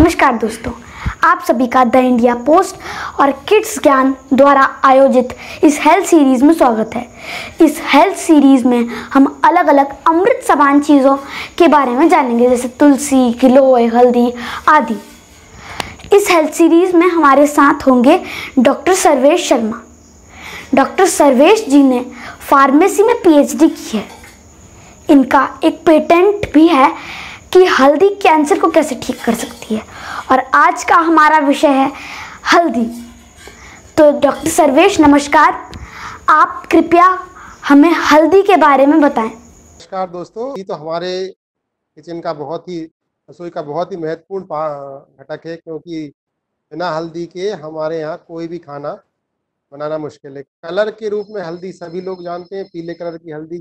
नमस्कार दोस्तों, आप सभी का द इंडिया पोस्ट और किड्स ज्ञान द्वारा आयोजित इस हेल्थ सीरीज़ में स्वागत है। इस हेल्थ सीरीज़ में हम अलग अलग अमृत समान चीज़ों के बारे में जानेंगे, जैसे तुलसी, गिलोय, हल्दी आदि। इस हेल्थ सीरीज़ में हमारे साथ होंगे डॉक्टर सर्वेश शर्मा। डॉक्टर सर्वेश जी ने फार्मेसी में पीएचडी की है। इनका एक पेटेंट भी है कि हल्दी कैंसर को कैसे ठीक कर सकती है, और आज का हमारा विषय है हल्दी। तो डॉक्टर सर्वेश नमस्कार, आप कृपया हमें हल्दी के बारे में बताएं। नमस्कार दोस्तों, ये तो हमारे किचन का रसोई का बहुत ही महत्वपूर्ण घटक है, क्योंकि बिना हल्दी के हमारे यहाँ कोई भी खाना बनाना मुश्किल है। कलर के रूप में हल्दी सभी लोग जानते हैं, पीले कलर की हल्दी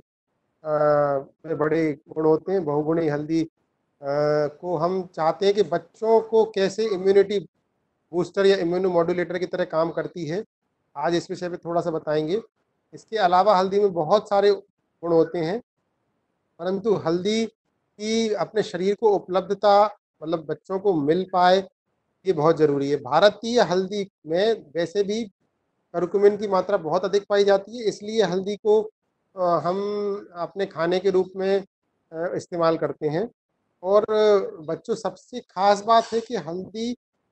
में बड़े गुण होते हैं। बहुगुणी हल्दी को हम चाहते हैं कि बच्चों को कैसे इम्यूनिटी बूस्टर या इम्यूनो मॉड्यूलेटर की तरह काम करती है, आज इस विषय पे थोड़ा सा बताएंगे। इसके अलावा हल्दी में बहुत सारे गुण होते हैं, परंतु हल्दी की अपने शरीर को उपलब्धता, मतलब बच्चों को मिल पाए, ये बहुत ज़रूरी है। भारतीय हल्दी में वैसे भी करक्यूमिन की मात्रा बहुत अधिक पाई जाती है, इसलिए हल्दी को हम अपने खाने के रूप में इस्तेमाल करते हैं। और बच्चों, सबसे खास बात है कि हल्दी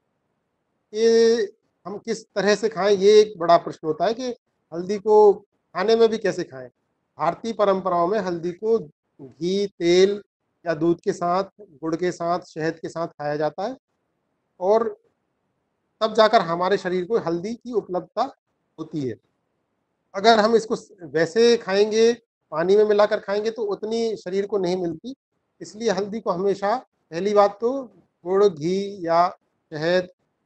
के हम किस तरह से खाएं, ये एक बड़ा प्रश्न होता है कि हल्दी को खाने में भी कैसे खाएं। भारतीय परंपराओं में हल्दी को घी, तेल या दूध के साथ, गुड़ के साथ, शहद के साथ खाया जाता है, और तब जाकर हमारे शरीर को हल्दी की उपलब्धता होती है। अगर हम इसको वैसे खाएंगे, पानी में मिलाकर खाएंगे, तो उतनी शरीर को नहीं मिलती। इसलिए हल्दी को हमेशा, पहली बात तो गुड़, घी या शहद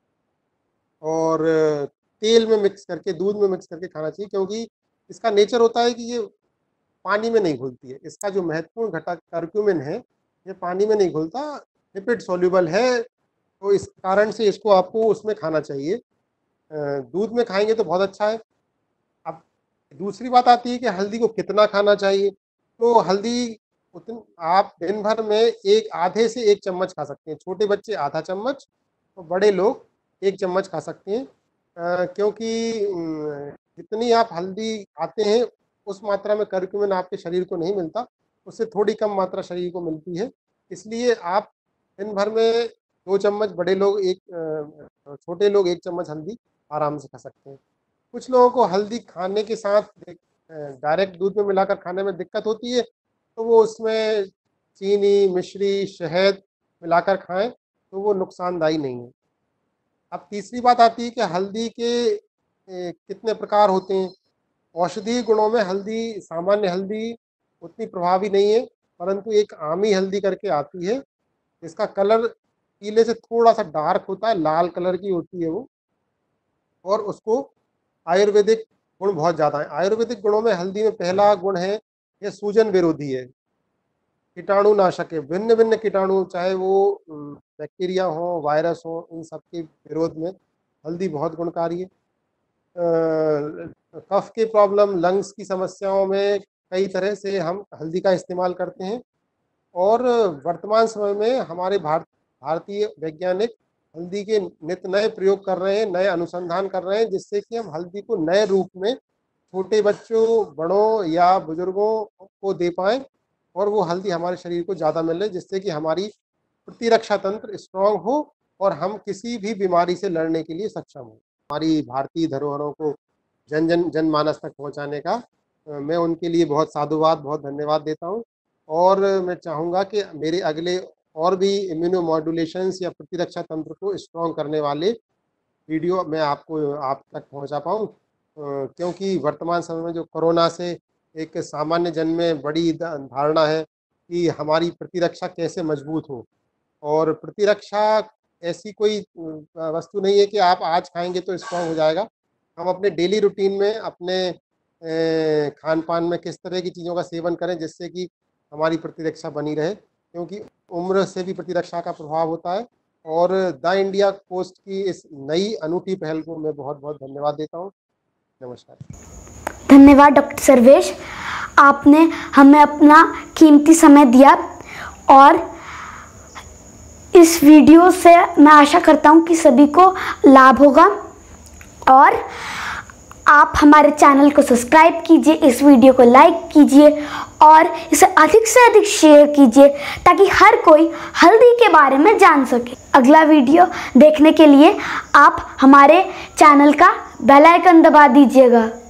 और तेल में मिक्स करके, दूध में मिक्स करके खाना चाहिए, क्योंकि इसका नेचर होता है कि ये पानी में नहीं घुलती है। इसका जो महत्वपूर्ण घटक करक्यूमिन है, ये पानी में नहीं घुलता, लिपिड सॉल्युबल है, तो इस कारण से इसको आपको उसमें खाना चाहिए। दूध में खाएंगे तो बहुत अच्छा है। अब दूसरी बात आती है कि हल्दी को कितना खाना चाहिए। तो हल्दी आप दिन भर में आधे से 1 चम्मच खा सकते हैं। छोटे बच्चे आधा चम्मच और बड़े लोग 1 चम्मच खा सकते हैं, क्योंकि जितनी आप हल्दी खाते हैं उस मात्रा में करक्यूमिन आपके शरीर को नहीं मिलता, उससे थोड़ी कम मात्रा शरीर को मिलती है। इसलिए आप दिन भर में 2 चम्मच, बड़े लोग छोटे लोग 1 चम्मच हल्दी आराम से खा सकते हैं। कुछ लोगों को हल्दी खाने के साथ डायरेक्ट दूध में मिलाकर खाने में दिक्कत होती है, तो वो उसमें चीनी, मिश्री, शहद मिलाकर खाएं, तो वो नुकसानदायी नहीं है। अब तीसरी बात आती है कि हल्दी के कितने प्रकार होते हैं। औषधीय गुणों में हल्दी, सामान्य हल्दी उतनी प्रभावी नहीं है, परंतु एक आमी हल्दी करके आती है, इसका कलर पीले से थोड़ा सा डार्क होता है, लाल कलर की होती है वो, और उसको आयुर्वेदिक गुण बहुत ज़्यादा है। आयुर्वेदिक गुणों में हल्दी में पहला गुण है, ये सूजन विरोधी है, कीटाणुनाशक है। भिन्न भिन्न कीटाणु, चाहे वो बैक्टीरिया हो, वायरस हो, इन सब के विरोध में हल्दी बहुत गुणकारी है। कफ के प्रॉब्लम, लंग्स की समस्याओं में कई तरह से हम हल्दी का इस्तेमाल करते हैं, और वर्तमान समय में हमारे भारतीय वैज्ञानिक हल्दी के नित्य नए प्रयोग कर रहे हैं, नए अनुसंधान कर रहे हैं, जिससे कि हम हल्दी को नए रूप में छोटे बच्चों, बड़ों या बुजुर्गों को दे पाएँ, और वो हल्दी हमारे शरीर को ज़्यादा मिले, जिससे कि हमारी प्रतिरक्षा तंत्र स्ट्रांग हो और हम किसी भी बीमारी से लड़ने के लिए सक्षम हो। हमारी भारतीय धरोहरों को जनमानस तक पहुंचाने का मैं उनके लिए बहुत साधुवाद, बहुत धन्यवाद देता हूं, और मैं चाहूँगा कि मेरे अगले और भी इम्यूनो मॉड्यूलेशंस या प्रतिरक्षा तंत्र को स्ट्रॉन्ग करने वाले वीडियो मैं आप तक पहुंचा पाऊँ, क्योंकि वर्तमान समय में जो कोरोना से एक सामान्य जन में बड़ी धारणा है कि हमारी प्रतिरक्षा कैसे मजबूत हो, और प्रतिरक्षा ऐसी कोई वस्तु नहीं है कि आप आज खाएंगे तो स्ट्रॉन्ग हो जाएगा। हम अपने डेली रूटीन में, अपने खान पान में किस तरह की चीज़ों का सेवन करें जिससे कि हमारी प्रतिरक्षा बनी रहे, क्योंकि उम्र से भी प्रतिरक्षा का प्रभाव होता है। और द इंडिया पोस्ट की इस नई अनूठी पहल को मैं बहुत बहुत धन्यवाद देता हूँ। नमस्कार। धन्यवाद डॉक्टर सर्वेश, आपने हमें अपना कीमती समय दिया और इस वीडियो से मैं आशा करता हूँ कि सभी को लाभ होगा और आप हमारे चैनल को सब्सक्राइब कीजिए, इस वीडियो को लाइक कीजिए और इसे अधिक से अधिक शेयर कीजिए ताकि हर कोई हल्दी के बारे में जान सके। अगला वीडियो देखने के लिए आप हमारे चैनल का बेल आइकन दबा दीजिएगा।